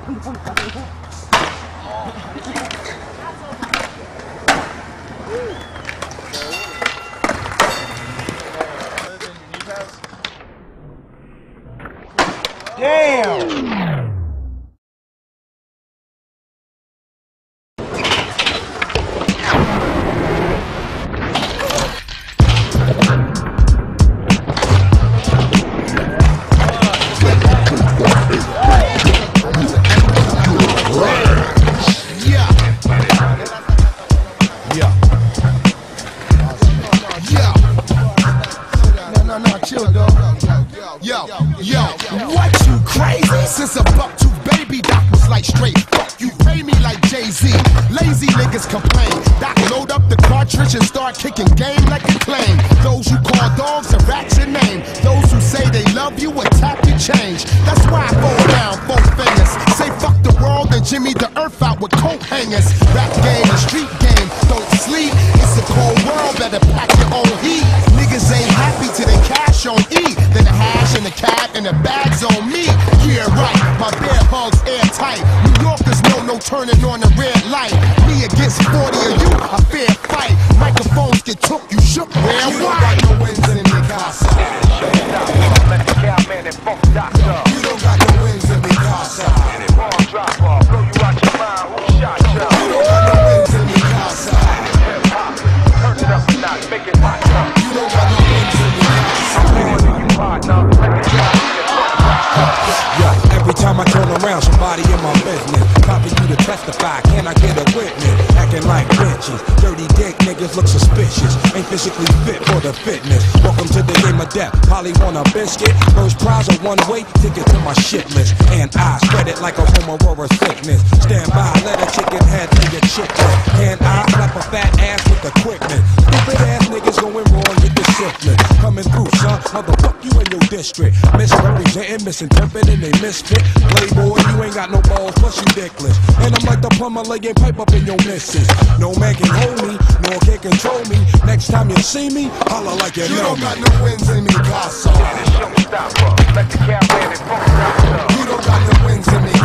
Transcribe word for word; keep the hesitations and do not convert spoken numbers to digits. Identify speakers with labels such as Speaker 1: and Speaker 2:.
Speaker 1: Damn!
Speaker 2: Yo, yo, what you crazy? Since a buck two baby, Doc was like straight. Fuck you, pay me like Jay-Z. Lazy niggas complain. Doc load up the cartridge and start kicking game like a claim. Those who call dogs and rats your name. Those who say they love you attack your change. That's why I go around four fingers. Say fuck the world and Jimmy the earth out with coat hangers. Rap game and street game, don't sleep. It's a cold world, better pack your own heat. Niggas ain't happy till they cash on E. Then the hash and the cab and the bags on me. Yeah, right, my bear hugs airtight. New Yorkers know no turning on the red light. Me against forty of you, a fair fight. Microphones get took, you shook, where
Speaker 3: you don't got no wins in the casa.
Speaker 4: Let the cowman and funk doctor.
Speaker 3: You don't got no wins in the casa.
Speaker 4: Bomb drop off, blow you out your mind, who shot ya?
Speaker 3: You don't got no wins in the casa.
Speaker 4: Hip hop, turn it up a notch, make it hot.
Speaker 3: You don't got no wins in the casa.
Speaker 5: Yeah, every time I turn around, somebody in my business. Copy you to testify, can I get a witness? Acting like bitches, dirty dick niggas look suspicious. Ain't physically fit for the fitness. Welcome to the game of death, Polly want a biscuit. First prize a one-way ticket to my shit list. And I spread it like a Romero sickness. Stand by, let a chicken head to your chicken. And I slap a fat ass with the quickness. Stupid ass niggas going wrong with the syphilis. Coming through, son, motherfuck you in your district. Misrepresenting, misinterpreting, they misfit. Playboy, you ain't got no balls, plus you dickless. And I'm like the plumber laying pipe up in your missus. No man can hold me, no one can control me. Next time you see me, holla like you,
Speaker 3: you
Speaker 5: know
Speaker 3: don't
Speaker 5: me.
Speaker 3: got no wins in the casa.
Speaker 4: Let the cowman and funk doctor.
Speaker 3: You don't got no wins in the